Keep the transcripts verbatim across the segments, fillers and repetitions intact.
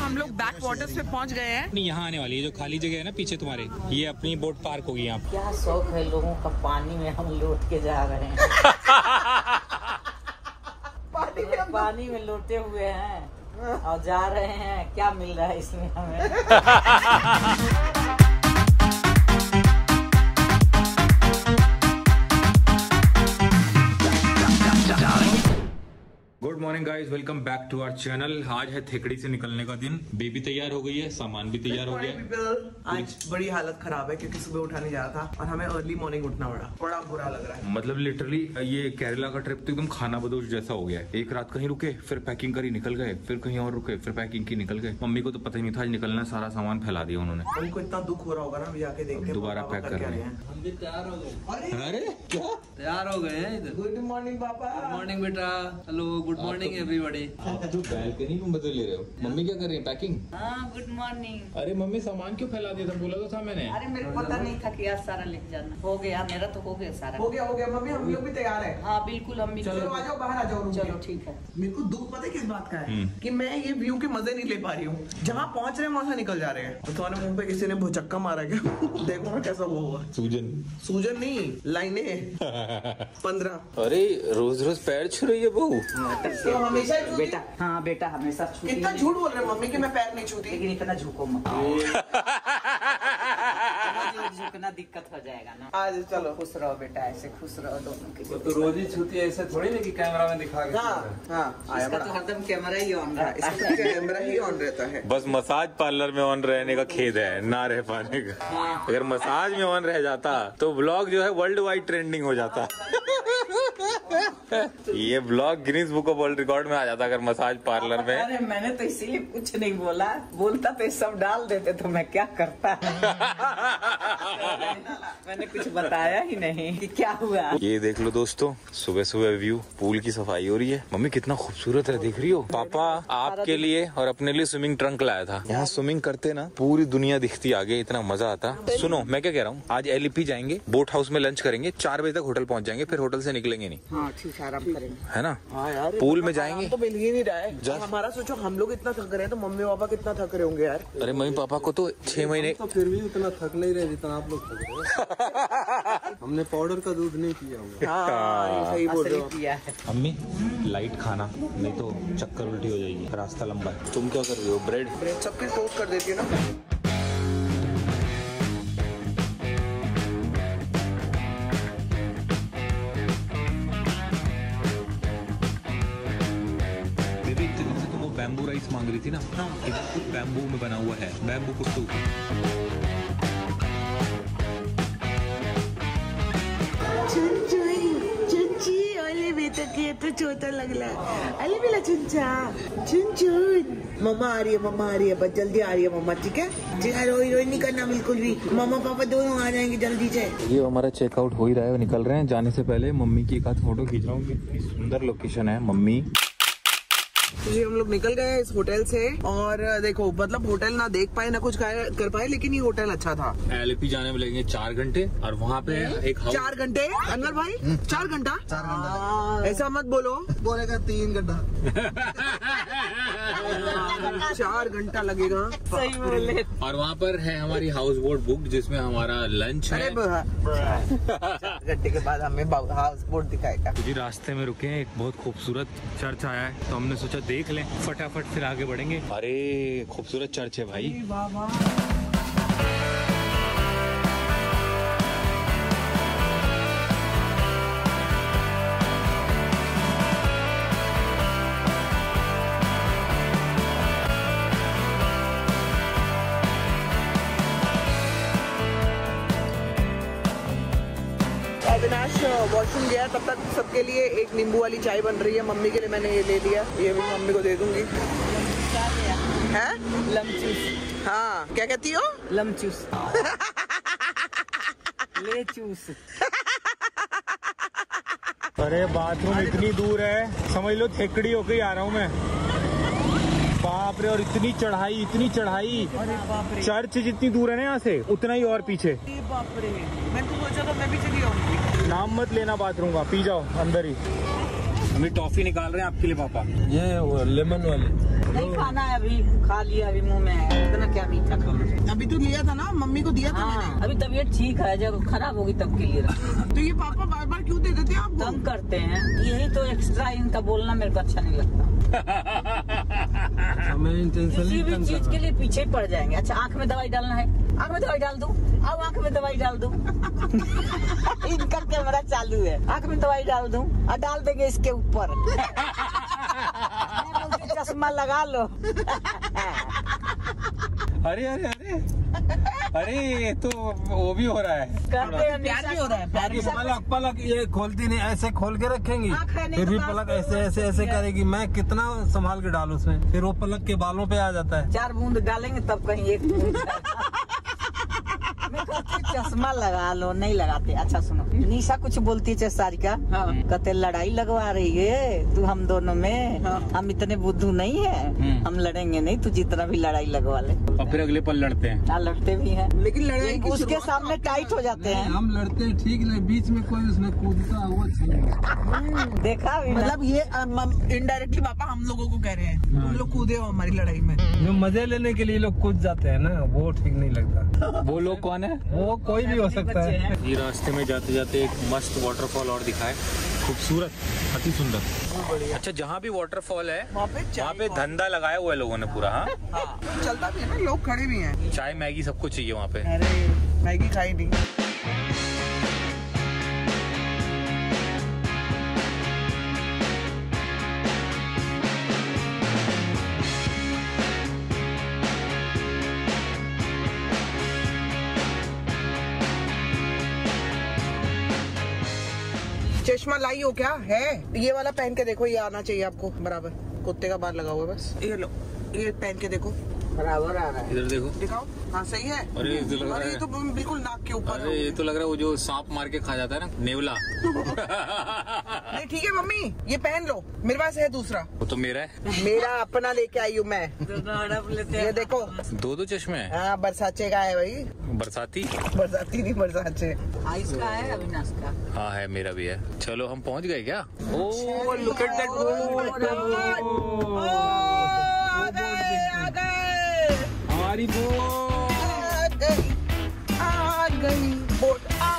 हम लोग back waters पे पहुंच गए हैं। नहीं, यहाँ आने वाली है जो खाली जगह है ना पीछे तुम्हारे, ये अपनी बोट पार्क होगी यहाँ। क्या शौक है लोगों का, पानी में हम लौट के जा रहे हैं। पानी में पानी में लौटे हुए हैं और जा रहे हैं, क्या मिल रहा है इसमें हमें? Good morning guys, welcome back to our channel. आज है थेकड़ी से निकलने का दिन। बेबी तैयार हो गई है, सामान भी तैयार हो गया है। आज बड़ी हालत खराब है क्योंकि सुबह उठा नहीं जा रहा था और हमें अर्ली मॉर्निंग उठना पड़ा। बड़ा बुरा लग रहा है। मतलब लिटरली ये केरला का ट्रिप तो एकदम खाना बदोश जैसा हो गया है। एक रात कहीं रुके, फिर पैकिंग करी निकल गए, फिर कहीं और रुके, फिर पैकिंग की निकल गए। मम्मी को तो पता ही नहीं था आज निकलना, सारा सामान फैला दिया उन्होंने। उनको इतना दुख हो रहा होगा ना, अभी जाके देखते हैं दोबारा पैक कर रहे हैं। हम भी तैयार हो गए। अरे क्या तैयार हो गए हैं इधर। गुड मॉर्निंग पापा। गुड मॉर्निंग बेटा। Hello, good morning everybody. आप तो बैल्कनी में बदल ले रहे हो। मम्मी क्या कर रही है? पैकिंग। हाँ, गुड मॉर्निंग। अरे मम्मी सामान क्यों फैला दिया था? बोला तो था मैंने। अरे मेरे को पता नहीं था कि आज सारा लेके जाना। हो गया, मेरा तो हो गया सारा। हो गया हो गया मम्मी, हम लोग भी तैयार है। हाँ बिल्कुल, हम भी। चलो आ जाओ, बाहर आ जाओ। चलो ठीक है। मेरे को दुख पता है किस बात का है कि मैं ये व्यू के मजे नहीं ले पा रही हूँ। जहाँ पहुँच रहे हैं वहाँ से निकल जा रहे हैं। तो तुम्हारे मुंह पे किसी ने भुचक्का मारा क्या? देखो ना कैसा वो हुआ। सूजन सूजन नहीं, लाइने पंद्रह। अरे रोज रोज पैर छू रही है बहू। तो हमेशा बेटा, हाँ बेटा हमेशा छूती। कितना झूठ बोल रहे हैं मम्मी कि मैं पैर नहीं छूती। लेकिन इतना झुको मत। झुकना दिक्कत हो जाएगा ना। आज चलो खुश रहो बेटा, ऐसे खुश रहो दोनों के। तो रोज ही छूती है, ऐसे थोड़ी ना कि कैमरा में दिखा के। हाँ हाँ, आया इसका बड़ा। तो हरदम कैमरा ही ऑन रहा है। इसका तो कैमरा ही ऑन रहता है। बस मसाज पार्लर में ऑन रहने का खेद है, ना रह पाने का। अगर मसाज में ऑन रह जाता तो ब्लॉग जो है वर्ल्ड वाइड ट्रेंडिंग हो जाता। ये blog Guinness book of world record में आ जाता अगर मसाज पार्लर में। अरे मैंने तो इसीलिए कुछ नहीं बोला, बोलता तो सब डाल देते तो मैं क्या करता। मैंने कुछ बताया ही नहीं कि क्या हुआ। ये देख लो दोस्तों, सुबह सुबह व्यू, पूल की सफाई हो रही है। मम्मी कितना खूबसूरत है, देख रही हो? पापा आपके लिए और अपने लिए स्विमिंग ट्रंक लाया था। यहाँ स्विमिंग करते ना पूरी दुनिया दिखती आगे, इतना मजा आता। सुनो मैं क्या कह रहा हूँ, आज एलईपी जाएंगे, बोट हाउस में लंच करेंगे, चार बजे तक होटल पहुँच जाएंगे, फिर होटल से निकलेंगे नहीं। हाँ ठीक है, आराम करेंगे, है ना? हाँ यार, पूल में जाएंगे तो मिल ही नहीं रहा है। हमारा सोचो, हम लोग इतना थक रहे हैं तो मम्मी पापा कितना थक रहे होंगे यार। अरे मम्मी पापा को तो छह महीने। तो फिर भी उतना थक नहीं रहे जितना आप लोग थक रहे हो। हमने पाउडर का दूध नहीं किया हुआ। हाँ सही बोल रहे हो। किया है। अम्मी लाइट खाना, नहीं तो चक्कर उल्टी हो जाएगी, रास्ता लंबा है। तुम क्या कर रही हो? ब्रेड ब्रेड सबके टोस्ट कर देती है ना। बैम्बू राइस मांग रही थी ना? हाँ। कुछ बैम्बू में बना हुआ है, बैम्बू कुट्टू। तो छोटा लग रहा है। अरे मेरा चुनचा चुन चुन, मम्मा आ रही है, मम्मा आ रही है, बस जल्दी आ रही है मम्मा, ठीक है? ठीक है, रोई रोई नहीं करना बिल्कुल भी। मम्मा पापा दोनों आ जाएंगे जल्दी से। ये हमारा चेकआउट हो ही रहा है, निकल रहे हैं। जाने से पहले मम्मी की एक आध फोटो खींच रहा हूँ। कितनी सुंदर लोकेशन है मम्मी। तो जी हम लोग निकल गए इस होटल से और देखो मतलब होटल ना देख पाए ना कुछ कर पाए, लेकिन ये होटल अच्छा था। एलपी जाने में लगेंगे चार घंटे और वहाँ पे एक हाउस। चार घंटे अनवर भाई? चार घंटा चार घंटा ऐसा मत बोलो, बोलेगा तीन घंटा। चार घंटा लगेगा, सही बोले। और वहाँ पर है हमारी हाउस बोट बुक जिसमें हमारा लंच है। घंटे के बाद हमें हाउस बोट दिखाएगा। जी रास्ते में रुके हैं, एक बहुत खूबसूरत चर्च आया है तो हमने सोचा देख लें, फटाफट फिर आगे बढ़ेंगे। अरे खूबसूरत चर्च है भाई। अविनाश वॉशरूम गया, तब तक सबके लिए एक नींबू वाली चाय बन रही है। मम्मी के लिए मैंने ये ले लिया, ये भी मम्मी को दे दूंगी। है लमचूस। हाँ क्या कहती हो? लमचूस। ले चूस। अरे बाथरूम इतनी दूर है, समझ लो थेकड़ी होके ही आ रहा हूँ मैं। बाप रे, और इतनी चढ़ाई, इतनी चढ़ाई। चर्च जितनी दूर है ना यहाँ से, उतना ही और पीछे। बाप रे, मैं तो सोचा था मैं भी चली आऊंगी। नाम मत लेना बाथरूम का, पी जाओ अंदर ही। हमें टॉफी निकाल रहे हैं आपके लिए पापा। ये लेमन वाली नहीं खाना है, अभी खा लिया, अभी मुंह में है, इतना क्या मीठा खाना। अभी तो लिया था ना, मम्मी को दिया था हाँ, मैंने। अभी तबीयत ठीक है, जब खराब होगी तब के लिए रखते। तो ये पापा बार बार क्यों दे देते हैं आपको? तंग करते हैं, यही तो एक्स्ट्रा इनका बोलना मेरे को अच्छा नहीं लगता। हमें किसी भी चीज के लिए पीछे पड़ जाएंगे। अच्छा आँख में दवाई डालना है, आँख में दवाई डाल दूं, आओ आँख में दवाई डाल दूं। इनका कैमरा चालू है, आँख में दवाई डाल दूं और डाल देंगे इसके ऊपर। चश्मा लगा लो। अरे अरे अरे अरे ये तो वो भी हो रहा है, करते हैं, प्यार भी हो रहा है, प्यार भी। पलक पलक ये खोलती नहीं, ऐसे खोल के रखेंगी, आँख है नहीं फिर तो भी पास पलक तो ऐसे ऐसे ऐसे करेगी। मैं कितना संभाल के डालूं उसमें, फिर वो पलक के बालों पे आ जाता है। चार बूंद डालेंगे तब कहीं एक बूंद। मैं कहती चश्मा लगा लो, नहीं लगाते। अच्छा सुनो, निशा कुछ बोलती है सारिका, हाँ। कहते लड़ाई लगवा रही है तू हम दोनों में। हाँ। हम इतने बुद्धू नहीं है, हम लड़ेंगे नहीं, तू जितना भी लड़ाई लगवा ले। और फिर अगले पल लड़ते हैं। हाँ लड़ते भी हैं, लेकिन लड़ाई की उसके शुरुआत सामने टाइट हो जाते हैं। हम लड़ते हैं ठीक, नहीं बीच में कोई उसमें कूदता वो अच्छा नहीं। देखा भी ना? मतलब ये इनडायरेक्टली पापा हम लोगों को कह रहे हैं तुम लोग कूदे हो हमारी लड़ाई में। जो मजे लेने के लिए लोग कूद जाते हैं ना, वो ठीक नहीं लगता। वो लोग कौन है? वो कोई भी हो सकता बच्चे है। हैं। ये रास्ते में जाते जाते एक मस्त वाटरफॉल और दिखाए, खूबसूरत, अति सुंदर। अच्छा जहाँ भी वाटरफॉल है वहाँ पे चाय वहाँ पे धंधा लगाया हुआ है लोगों ने पूरा। हाँ हाँ, चलता भी है ना, लोग खड़े भी हैं। चाय मैगी सबको चाहिए वहाँ पे। अरे मैगी खाई नहीं। चश्मा लाई हो क्या है? ये वाला पहन के देखो, ये आना चाहिए आपको बराबर। कुत्ते का बाल लगा हुआ है बस। ये लो, ये पहन के देखो, बराबर आ रहा है। इधर देखो। दिखाओ। हाँ सही है। अरे ये तो लग रहा अरे है, ये तो बिल्कुल नाक के ऊपर अरे ये तो लग रहा है वो जो सांप मार के खा जाता है ना, नेवला। नहीं ठीक है मम्मी, ये पहन लो, मेरे पास है दूसरा। वो तो मेरा है। मेरा अपना लेके आई हूँ मैं। ये देखो, दो दो चश्मे हैं। हाँ बरसाचे का है भाई। बरसाती। बरसाती नहीं, बरसाचे। आइस का है, अविनाश का। हाँ है, मेरा भी है। चलो हम पहुँच गए क्या? ओ लुक एट दैट हमारी बोट। आ गई, आ गई बोट, आ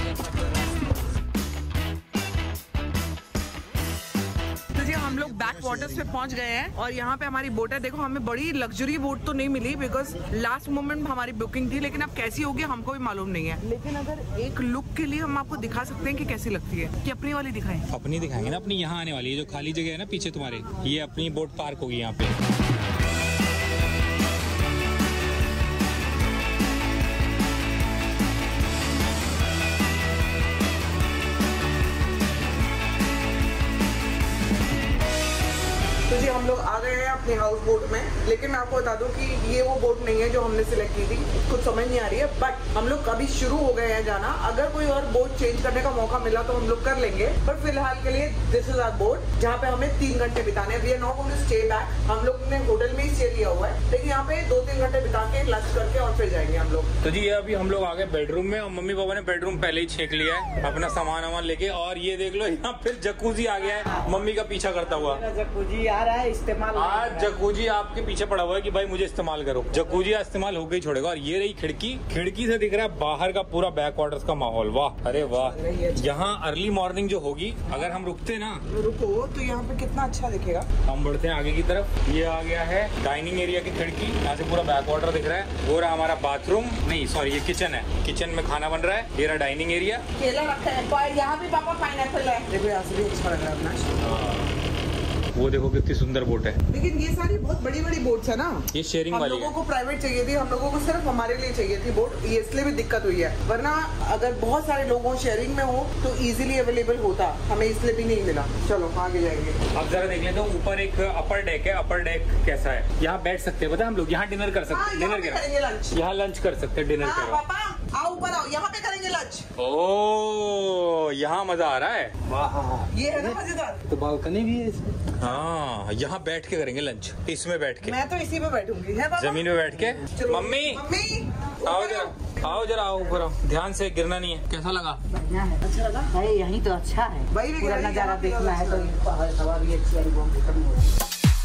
तो जी हम लोग बैक वाटर्स पे पहुंच गए हैं और यहाँ पे हमारी बोट है। देखो हमें बड़ी लग्जरी बोट तो नहीं मिली बिकॉज लास्ट मोमेंट में हमारी बुकिंग थी, लेकिन अब कैसी होगी हमको भी मालूम नहीं है। लेकिन अगर एक लुक के लिए हम आपको दिखा सकते हैं कि कैसी लगती है, कि अपनी वाली दिखाएं। अपनी दिखाएंगे ना, अपनी यहाँ आने वाली है जो खाली जगह है ना पीछे तुम्हारे, ये अपनी बोट पार्क होगी यहाँ पे। तो जी हम लोग आ गए हैं अपने हाउस बोट में, लेकिन मैं आपको बता दूं कि ये वो बोट नहीं है जो हमने सिलेक्ट की थी। कुछ समझ नहीं आ रही है, बट हम लोग अभी शुरू हो गए हैं जाना। अगर कोई और बोट चेंज करने का मौका मिला तो हम लोग कर लेंगे, पर फिलहाल के लिए दिस इज आवर बोट, जहाँ पे हमें तीन घंटे बिताने। We are not going to stay back. हम लोग ने होटल में ही स्टे लिया हुआ है, लेकिन यहाँ पे दो तीन घंटे बिता के लंच करके और फिर जाएंगे हम लोग। तो जी ये अभी हम लोग आ गए बेडरूम में और मम्मी पापा ने बेडरूम पहले ही छेक लिया है अपना सामान वामान लेके। और ये देख लो यहाँ फिर जकूजी आ गया है मम्मी का पीछा करता हुआ। जकूजी आ रहा है, इस्तेमाल आज जकूजी आपके पीछे पड़ा हुआ है कि भाई मुझे इस्तेमाल करो। जकूजी आज इस्तेमाल होकर ही छोड़ेगा। और ये रही खिड़की, खिड़की से दिख रहा है बाहर का पूरा बैक वाटर्स का माहौल। वाह अरे वाह। यहाँ अर्ली मॉर्निंग जो होगी, अगर हम रुकते ना रुको तो यहाँ पे कितना अच्छा दिखेगा। हम बढ़ते हैं आगे की तरफ। ये आ गया है डाइनिंग एरिया की खिड़की, यहाँ से पूरा बैक वाटर दिख रहा है। वो रहा हमारा बाथरूम, नहीं सॉरी ये किचन है, किचन में खाना बन रहा है। ये रहा डाइनिंग एरिया। केला रखा है, यहाँ भी पापा पाइनएप्पल है। देखो यहाँ से भी अच्छा लग रहा है अपना। वो देखो कितनी सुंदर बोट है। लेकिन ये सारी बहुत बड़ी बड़ी बोट्स है ना, ये शेयरिंग हम वाली लोगों है। को प्राइवेट चाहिए थी, हम लोगों को सिर्फ हमारे लिए चाहिए थी बोट। ये इसलिए भी दिक्कत हुई है, वरना अगर बहुत सारे लोग हो शेयरिंग में हो तो इजीली अवेलेबल होता, हमें इसलिए भी नहीं मिला। चलो आगे जाएंगे। आप जरा देख लेते हो, ऊपर एक अपर डेक है। अपर डेक कैसा है, यहाँ बैठ सकते हैं, पता है हम लोग यहाँ डिनर कर सकते हैं। डिनर करेंगे लंच, यहाँ लंच कर सकते हैं, डिनर करो। पापा आओ ऊपर आओ, यहाँ पे करेंगे लंच। ओ यहाँ मजा आ रहा है। वाह ये है ना मजेदार। तो बालकनी भी है इसमें। हाँ यहाँ बैठ के करेंगे लंच, इसमें बैठ के, मैं तो इसी पे बैठूंगी, है पापा? जमीन पे बैठ के। चलो मम्मी मम्मी आओ ऊपर जरा। आओ। आओ जरा आओ ऊपर आओ, ध्यान से गिरना नहीं है। कैसा लगा? बढ़िया है, अच्छा लगा है, यही तो अच्छा है। भाई भी पूरा कह रही है, नजारा यहाँ पे देखना है तो अच्छा हवा भी अच्छी आई, बम खत्म हो गई।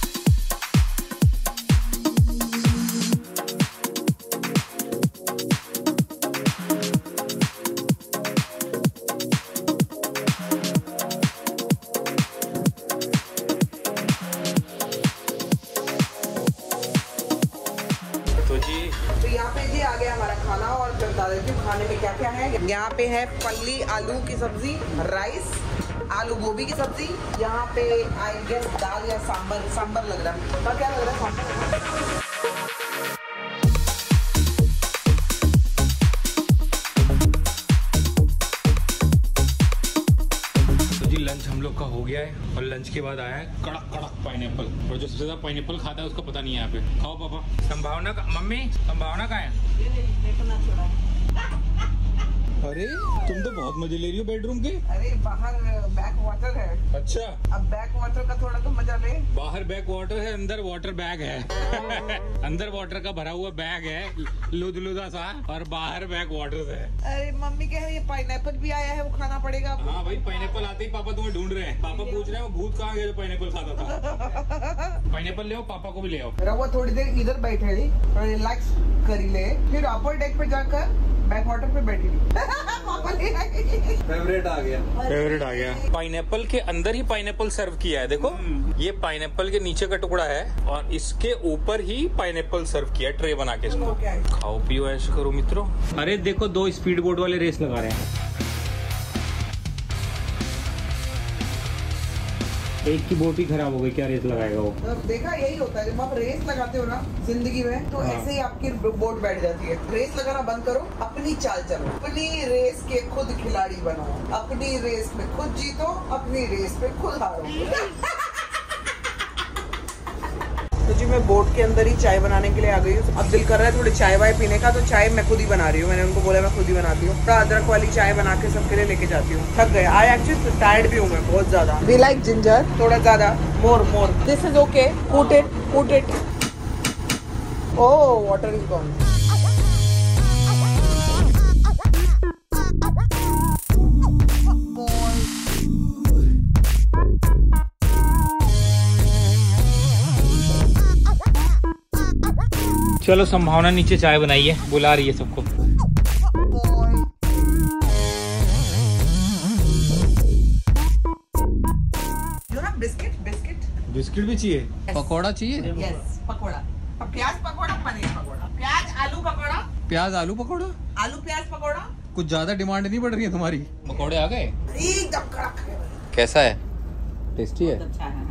तो यहाँ पे जी आ गया हमारा खाना और फिर दादाजी खाने में क्या क्या है। यहाँ पे है पल्ली आलू की सब्जी, राइस, आलू गोभी की सब्जी। यहाँ पे आई गेस दाल या सांबर, सांबर लग रहा है। तो क्या लग रहा है? सांबर। लंच हम लोग का हो गया है और लंच के बाद आया है कड़क कड़क पाइनएप्पल, और जो सबसे ज्यादा पाइनएप्पल खाता है उसको पता नहीं है यहाँ पे। खाओ पापा। संभावना का मम्मी, संभावना का है। अरे तुम तो बहुत मजे ले रही हो बेडरूम के। अरे बाहर बैक वाटर है। अच्छा, अब बैक वाटर का थोड़ा तो मजा ले। बाहर बैक वाटर है, अंदर वाटर बैग है। अंदर वाटर का भरा हुआ बैग है लुदलुदा सा, और बाहर बैक वाटर है। अरे मम्मी कह रही है पाइनएप्पल भी आया है, वो खाना पड़ेगा। हाँ भाई, पाइनएप्पल आते ही पापा तुम्हें ढूंढ रहे हैं। पापा पूछ रहे हैं वो भूत कहाँ गया जो पाइनएप्पल खाता था। पाइनएप्पल ले आओ, पापा को भी ले आओ। रवा थोड़ी देर इधर बैठे रही, रिलैक्स करी ले, फिर अपर डेक पे जाकर बैक वाटर पे बैठी रही। फेवरेट आ गया, फेवरेट आ गया। पाइनएप्पल के अंदर ही पाइनएप्पल सर्व किया है। देखो ये पाइनएप्पल के नीचे का टुकड़ा है और इसके ऊपर ही पाइनएप्पल सर्व किया है, ट्रे बना के। इसको खाओ पियो ऐश करो मित्रों। अरे देखो दो स्पीड बोट वाले रेस लगा रहे हैं। एक की बोट ही खराब हो गई, क्या रेस लगाएगा वो? तो देखा, यही होता है जब आप रेस लगाते हो ना जिंदगी में, तो हाँ। ऐसे ही आपकी बोट बैठ जाती है। रेस लगाना बंद करो, अपनी चाल चलो, अपनी रेस के खुद खिलाड़ी बनो, अपनी रेस में खुद जीतो, अपनी रेस पे खुद हारो। तो जी मैं बोट के अंदर ही चाय बनाने के लिए आ गई हूँ। अब दिल कर रहा है थोड़ी चाय वाय पीने का, तो चाय मैं खुद ही बना रही हूँ। मैंने उनको बोला मैं खुद ही बनाती हूँ। तो अदरक वाली चाय बना के सबके लिए लेके जाती हूँ। थक गए, आई एक्चुअली टायर्ड भी हूँ मैं बहुत ज्यादा। वी लाइक जिंजर, थोड़ा ज्यादा, more more, this is okay, put it put it. Oh water is gone. चलो संभावना नीचे चाय बनाई है, बुला रही है सबको। बिस्किट बिस्किट बिस्किट भी चाहिए? पकौड़ा चाहिए? यस पकौड़ा, प्याज पकौड़ा, पनीर पकौड़ा, प्याज आलू पकौड़ा, प्याज आलू पकौड़ा। आलू प्याज पकौड़ा। कुछ ज्यादा डिमांड नहीं बढ़ रही है तुम्हारी? पकौड़े आ गए? एकदम कड़क। कैसा है? टेस्टी है। अच्छा है।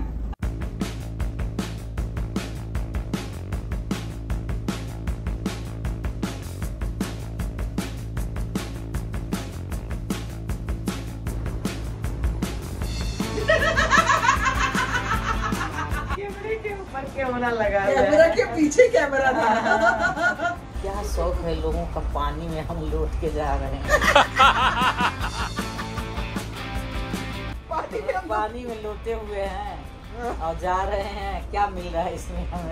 कैमरा लगा, कैमरा के पीछे कैमरा था। क्या शौक है लोगों का, पानी में हम लौट के जा रहे हैं। पानी में पानी में लोटे हुए हैं और जा रहे हैं। क्या मिल रहा है इसमें हमें?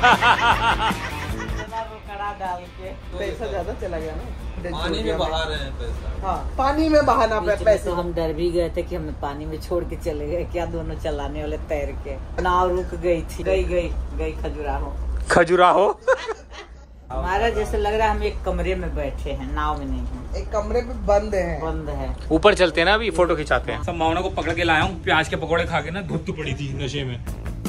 इतना रोकड़ा डाल के पैसा ज्यादा चला गया ना, पानी में बहा रहे हैं पैसा। हाँ पानी में बहाना पे बीच में पैसे। तो हम डर भी गए थे कि हमें पानी में छोड़ के चले गए क्या, दोनों चलाने वाले तैर के। नाव रुक गई थी, गई गई गई खजुराहो। खजुराहो? हमारा जैसे लग रहा है हम एक कमरे में बैठे हैं, नाव में नहीं है। एक कमरे पे बंद है, बंद है। ऊपर चलते हैं ना, अभी फोटो खिंचाते हैं। संभावना को पकड़ के लाया हूँ, प्याज के पकौड़े खा के ना धुत पड़ी थी नशे में।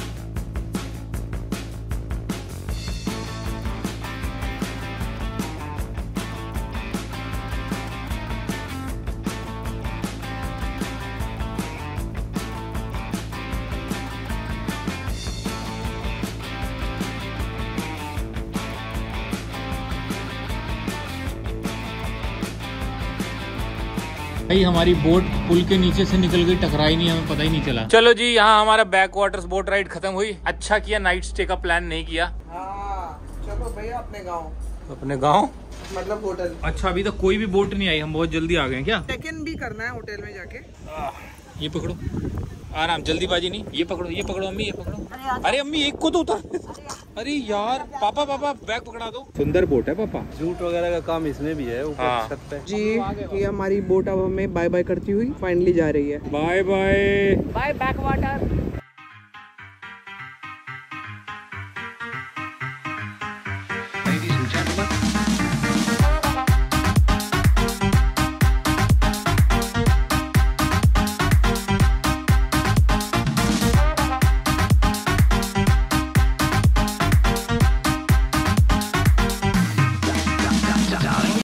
भाई हमारी बोट पुल के नीचे से निकल गई, टकराई नहीं, हमें पता ही नहीं चला। चलो जी, यहाँ हमारा बैक वाटर्स बोट राइड खत्म हुई। अच्छा किया नाइट स्टे का प्लान नहीं किया। हाँ चलो भैया अपने गाँव, अपने गाँव मतलब होटल। अच्छा अभी तक कोई भी बोट नहीं आई, हम बहुत जल्दी आ गए क्या? चेक इन भी करना है होटल में जाके। ये पकड़ो। आराम, जल्दीबाजी नहीं। ये पकड़ो, ये पकड़ो अम्मी, ये पकड़ो। अरे अम्मी एक को तो उतार। अरे यार पापा पापा बैग पकड़ा दो। सुंदर बोट है पापा। जूट वगैरह का काम इसमें भी है ऊपर हाँ। छत पे। जी ये हमारी बोट अब हमें बाय बाय करती हुई फाइनली जा रही है। Bye bye bye back water. Ladies and gentlemen,